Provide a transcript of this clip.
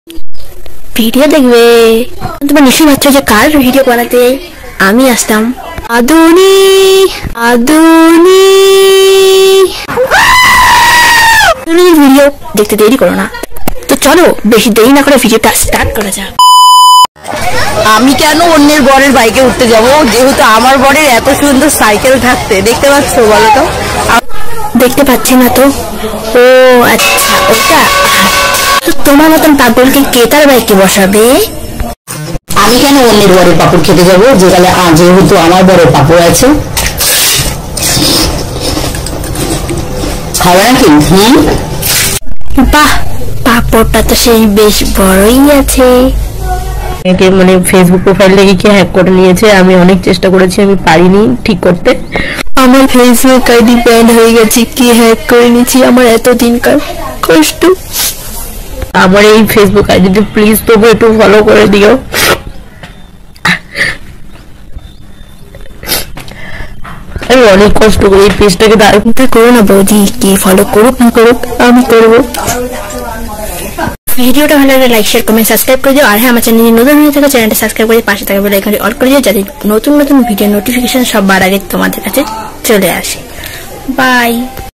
Video দেখবে। তোমরা নিশ্চয়ই ভাবছো যে কার ভিডিও বানাতে আমি আসতাম। আদুনি আদুনি ভিডিও দেখতে দেরি করো না। তো চলো বেশি দেরি না করে ভিডিওটা স্টার্ট করা যাক। আমি কেন অন্যের বরের বাইকে উঠতে যাব, যেহেতু আমার বরের এত সুন্দর সাইকেল থাকতে। দেখতে পাচ্ছ বলো তো? দেখতে পাচ্ছি না তো। ও আচ্ছা, ওটা তোমার মতন পাগলকে কে তার বাইকে বসাবে? আমি কেন অন্যের বরের পাপড় খেতে যাবো, যেহেতু আমার বরের পাপড় আছে। খাবে নাকি? বাহ, পাপড়টা তো সেই বেশ বড়ই আছে। মানে ফেসবুক প্রোফাইল থেকে কি হ্যাক করে নিয়েছে। আমি অনেক চেষ্টা করেছি, আমি পারিনি ঠিক করতে। আমার ফেসবুক আইডি ব্যান্ড হয়ে গেছে, কি হ্যাক করে নিয়েছি। আমার এত দিনকার কষ্ট। আমার এই ফেসবুক আইডিতে প্লিজ তবু একটু ফলো করে দিও। আমি অনেক কষ্ট করি এই পেজটাকে দাঁড় করো না বৌদি, কে ফলো করুক না করুক আমি করবো। ভিডিওটা ভালো লাগলে লাইক শেয়ার কমেন্ট সাবস্ক্রাইব করে দিও। আর হ্যাঁ, আমার চ্যানেল নতুন হয়ে থাকে চ্যানেলটা সাবস্ক্রাইব করে পাশে থাকা বেল আইকনটি অল করে দিও, যাতে নতুন নতুন ভিডিও নোটিফিকেশন সবার আগে তোমাদের কাছে চলে আসে। বাই।